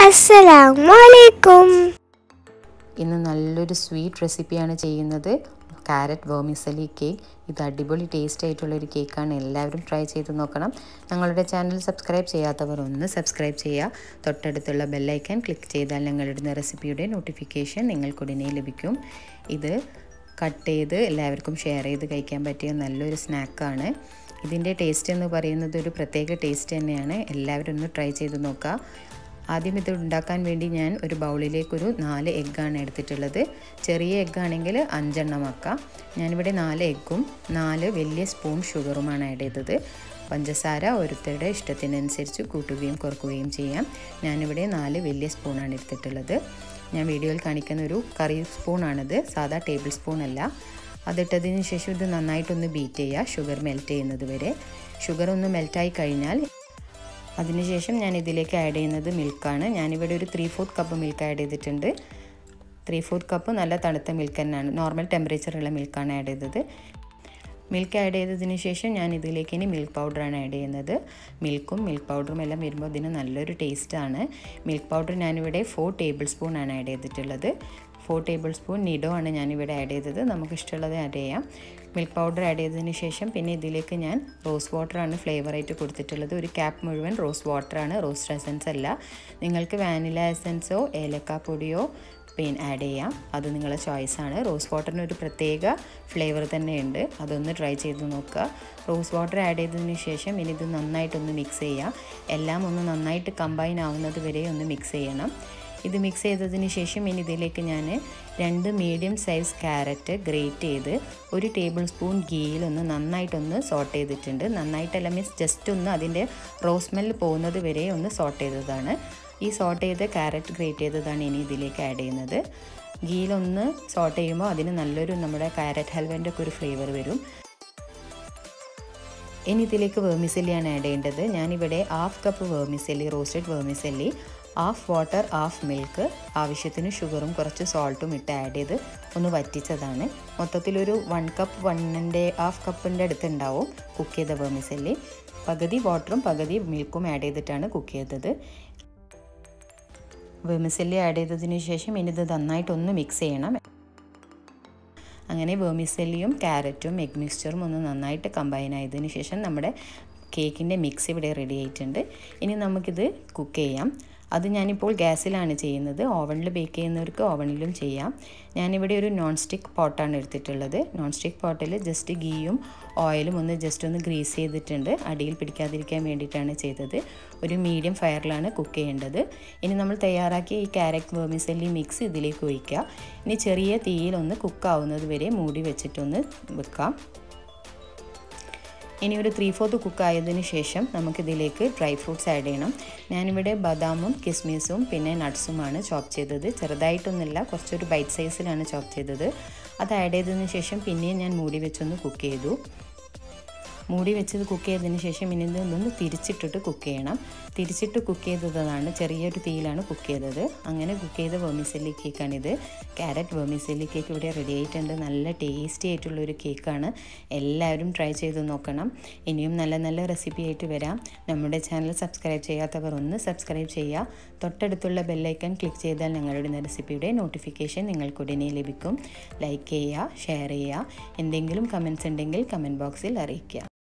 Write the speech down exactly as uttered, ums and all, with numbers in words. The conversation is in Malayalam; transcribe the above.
അസ്സലാമലൈക്കും. ഇന്ന് നല്ലൊരു സ്വീറ്റ് റെസിപ്പിയാണ് ചെയ്യുന്നത്. Carrot vermicelli cake. ഇത് അടിപൊളി ടേസ്റ്റ് ആയിട്ടുള്ളൊരു കേക്കാണ്. എല്ലാവരും ട്രൈ ചെയ്ത് നോക്കണം. ഞങ്ങളുടെ ചാനൽ സബ്സ്ക്രൈബ് ചെയ്യാത്തവർ ഒന്ന് സബ്സ്ക്രൈബ് ചെയ്യുക. തൊട്ടടുത്തുള്ള ബെല്ലൈക്കൺ ക്ലിക്ക് ചെയ്താൽ ഞങ്ങളിടുന്ന റെസിപ്പിയുടെ നോട്ടിഫിക്കേഷൻ നിങ്ങൾക്കുടനെ ലഭിക്കും. ഇത് കട്ട് ചെയ്ത് എല്ലാവർക്കും ഷെയർ ചെയ്ത് കഴിക്കാൻ പറ്റിയ നല്ലൊരു സ്നാക്കാണ്. ഇതിൻ്റെ ടേസ്റ്റ് എന്ന് പറയുന്നത് ഒരു പ്രത്യേക ടേസ്റ്റ് തന്നെയാണ്. എല്ലാവരും ഒന്ന് ട്രൈ ചെയ്ത് നോക്കുക. ആദ്യം ഇത് ഉണ്ടാക്കാൻ വേണ്ടി ഞാൻ ഒരു ബൗളിലേക്കൊരു നാല് എഗ്ഗാണ് എടുത്തിട്ടുള്ളത്. ചെറിയ എഗ്ഗാണെങ്കിൽ അഞ്ചെണ്ണം ആക്കാം. ഞാനിവിടെ നാല് എഗ്ഗും നാല് വലിയ സ്പൂൺ ഷുഗറുമാണ് ആഡ് ചെയ്തത്. പഞ്ചസാര ഓരോരുത്തരുടെ ഇഷ്ടത്തിനനുസരിച്ച് കൂട്ടുകയും കുറക്കുകയും ചെയ്യാം. ഞാനിവിടെ നാല് വലിയ സ്പൂണാണ് എടുത്തിട്ടുള്ളത്. ഞാൻ വീഡിയോയിൽ കാണിക്കുന്ന ഒരു കറി സ്പൂണാണിത്, സാധാ ടേബിൾ സ്പൂൺ അല്ല. അതിട്ടതിന് ശേഷം ഇത് നന്നായിട്ടൊന്ന് ബീറ്റ് ചെയ്യുക, ഷുഗർ മെൽറ്റ് ചെയ്യുന്നത് വരെ. ഷുഗർ ഒന്ന് മെൽറ്റായി കഴിഞ്ഞാൽ അതിനുശേഷം ഞാൻ ഇതിലേക്ക് ആഡ് ചെയ്യുന്നത് മിൽക്കാണ്. ഞാനിവിടെ ഒരു three fourth cup milk add ചെയ്തിട്ടുണ്ട്. ത്രീ ഫോർത്ത് കപ്പ് നല്ല തണുത്ത മിൽക്ക് തന്നെയാണ്, നോർമൽ ടെമ്പറേച്ചറുള്ള മിൽക്കാണ് ആഡ് ചെയ്തത്. മിൽക്ക് ആഡ് ചെയ്തതിന് ശേഷം ഞാൻ ഇതിലേക്ക് ഇനി മിൽക്ക് പൗഡറാണ് ആഡ് ചെയ്യുന്നത്. മിൽക്കും മിൽക്ക് പൗഡറും എല്ലാം വരുമ്പോൾ ഇതിന് നല്ലൊരു ടേസ്റ്റാണ്. മിൽക്ക് പൗഡർ ഞാനിവിടെ ഫോർ ടേബിൾ സ്പൂൺ ആണ് ആഡ് ചെയ്തിട്ടുള്ളത്. ഫോർ ടേബിൾ സ്പൂൺ നിഡോ ആണ് ഞാനിവിടെ ആഡ് ചെയ്തത്. നമുക്ക് ഇഷ്ടമുള്ളത് ആഡ് ചെയ്യാം. മിൽക്ക് പൗഡർ ആഡ് ചെയ്തതിന് ശേഷം പിന്നെ ഇതിലേക്ക് ഞാൻ റോസ് വാട്ടറാണ് ഫ്ലേവറായിട്ട് കൊടുത്തിട്ടുള്ളത്. ഒരു ക്യാപ്പ് മുഴുവൻ റോസ് വാട്ടറാണ്, റോസ് എസൻസ് അല്ല. നിങ്ങൾക്ക് വാനില എസൻസോ ഏലക്കാപ്പൊടിയോ പിന്നെ ആഡ് ചെയ്യാം, അത് നിങ്ങളുടെ ചോയ്സാണ്. റോസ് വാട്ടറിന് ഒരു പ്രത്യേക ഫ്ലേവർ തന്നെയുണ്ട്, അതൊന്ന് ട്രൈ ചെയ്ത് നോക്കുക. റോസ് വാട്ടർ ആഡ് ചെയ്തതിന് ശേഷം ഇനി ഇത് നന്നായിട്ടൊന്ന് മിക്സ് ചെയ്യാം. എല്ലാം ഒന്ന് നന്നായിട്ട് കമ്പൈൻ ആവുന്നത് വരെ ഒന്ന് മിക്സ് ചെയ്യണം. ഇത് മിക്സ് ചെയ്തതിന് ശേഷം ഇനി ഇതിലേക്ക് ഞാൻ രണ്ട് മീഡിയം സൈസ് ക്യാരറ്റ് ഗ്രേറ്റ് ചെയ്ത് ഒരു ടേബിൾ സ്പൂൺ ഗീയിൽ ഒന്ന് നന്നായിട്ടൊന്ന് സോട്ട് ചെയ്തിട്ടുണ്ട്. നന്നായിട്ടല്ല മീൻസ് ജസ്റ്റ് ഒന്ന് അതിൻ്റെ റോസ് സ്മെല്ല് പോകുന്നത് വരെ ഒന്ന് സോട്ട് ചെയ്തതാണ്. ഈ സോട്ട് ചെയ്ത് ക്യാരറ്റ് ഗ്രേറ്റ് ചെയ്തതാണ് ഇനി ഇതിലേക്ക് ആഡ് ചെയ്യുന്നത്. ഗീയിലൊന്ന് സോട്ട് ചെയ്യുമ്പോൾ അതിന് നല്ലൊരു നമ്മുടെ ക്യാരറ്റ് ഹൽവേൻ്റെ ഒക്കെ ഒരു ഫ്ലേവർ വരും. ഇനി ഇതിലേക്ക് വെർമിസെല്ലിയാണ് ആഡ് ചെയ്യേണ്ടത്. ഞാനിവിടെ half cup vermicelli, roasted vermicelli, half water half milk, ആവശ്യത്തിന് ഷുഗറും കുറച്ച് സോൾട്ടും ഇട്ട് ആഡ് ചെയ്ത് ഒന്ന് വറ്റിച്ചതാണ്. മൊത്തത്തിലൊരു വൺ കപ്പ് വണ്ണിൻ്റെ ഹാഫ് കപ്പിൻ്റെ അടുത്ത് ഉണ്ടാവും കുക്ക് ചെയ്ത വെർമിസെല്ലി. പകുതി വാട്ടറും പകുതി മിൽക്കും ആഡ് ചെയ്തിട്ടാണ് കുക്ക് ചെയ്തത്. വെർമിസെല്ലി ആഡ് ചെയ്തതിന് ശേഷം ഇനി ഇത് നന്നായിട്ടൊന്ന് മിക്സ് ചെയ്യണം. അങ്ങനെ വെർമിസെല്ലിയും ക്യാരറ്റും എഗ് മിക്സ്ചറും ഒന്ന് നന്നായിട്ട് കമ്പൈൻ ആയതിനു ശേഷം നമ്മുടെ കേക്കിൻ്റെ മിക്സ് ഇവിടെ റെഡി ആയിട്ടുണ്ട്. ഇനി നമുക്കിത് കുക്ക് ചെയ്യാം. അത് ഞാനിപ്പോൾ ഗ്യാസിലാണ് ചെയ്യുന്നത്. ഓവനിൽ ബേക്ക് ചെയ്യുന്നവർക്ക് ഓവനിലും ചെയ്യാം. ഞാനിവിടെ ഒരു നോൺ സ്റ്റിക്ക് പോട്ടാണ് എടുത്തിട്ടുള്ളത്. നോൺ സ്റ്റിക്ക് പോട്ടിൽ ജസ്റ്റ് ഗീയും ഓയിലും ഒന്ന് ജസ്റ്റ് ഒന്ന് ഗ്രീസ് ചെയ്തിട്ടുണ്ട്, അടിയിൽ പിടിക്കാതിരിക്കാൻ വേണ്ടിയിട്ടാണ് ചെയ്തത്. ഒരു മീഡിയം ഫയറിലാണ് കുക്ക് ചെയ്യേണ്ടത്. ഇനി നമ്മൾ തയ്യാറാക്കിയ ഈ ക്യാരറ്റ് വെർമിസെല്ലി മിക്സ് ഇതിലേക്ക് ഒഴിക്കുക. ഇനി ചെറിയ തീയിലൊന്ന് കുക്കാവുന്നത് വരെ മൂടി വെച്ചിട്ടൊന്ന് വെക്കാം. ഇനി ഒരു ത്രീ ഫോർത്ത് കുക്കായതിന് ശേഷം നമുക്കിതിലേക്ക് ഡ്രൈ ഫ്രൂട്ട്സ് ആഡ് ചെയ്യണം. ഞാനിവിടെ ബദാമും കിസ്മിസും പിന്നെ നട്ട്സുമാണ് ചോപ്പ് ചെയ്തത്. ചെറുതായിട്ടൊന്നുമില്ല, കുറച്ചൊരു ബൈറ്റ് സൈസിലാണ് ചോപ്പ് ചെയ്തത്. അത് ആഡ് ചെയ്തതിന് ശേഷം പിന്നെയും ഞാൻ മൂടി വെച്ചൊന്ന് കുക്ക് ചെയ്തു. മൂടി വെച്ചത് കുക്ക് ചെയ്തതിന് ശേഷം ഇനി ഇതൊന്ന് തിരിച്ചിട്ടിട്ട് കുക്ക് ചെയ്യണം. തിരിച്ചിട്ട് കുക്ക് ചെയ്തതാണ്, ചെറിയൊരു തീയിലാണ് കുക്ക് ചെയ്തത്. അങ്ങനെ കുക്ക് ചെയ്ത വെർമിസെല്ലി കേക്കാണിത്. ക്യാരറ്റ് വെർമിസെല്ലി കേക്ക് ഇവിടെ റെഡി ആയിട്ടുണ്ട്. നല്ല ടേസ്റ്റി ആയിട്ടുള്ളൊരു കേക്കാണ്. എല്ലാവരും ട്രൈ ചെയ്ത് നോക്കണം. ഇനിയും നല്ല നല്ല റെസിപ്പി ആയിട്ട് വരാം. നമ്മുടെ ചാനൽ സബ്സ്ക്രൈബ് ചെയ്യാത്തവർ ഒന്ന് സബ്സ്ക്രൈബ് ചെയ്യുക. തൊട്ടടുത്തുള്ള ബെല്ലൈക്കൺ ക്ലിക്ക് ചെയ്താൽ ഞങ്ങളുടെ റെസിപ്പിയുടെ നോട്ടിഫിക്കേഷൻ നിങ്ങൾക്കുടനെ ലഭിക്കും. ലൈക്ക് ചെയ്യുക, ഷെയർ ചെയ്യുക. എന്തെങ്കിലും കമൻറ്റ്സ് ഉണ്ടെങ്കിൽ കമൻറ്റ് ബോക്സിൽ അറിയിക്കുക.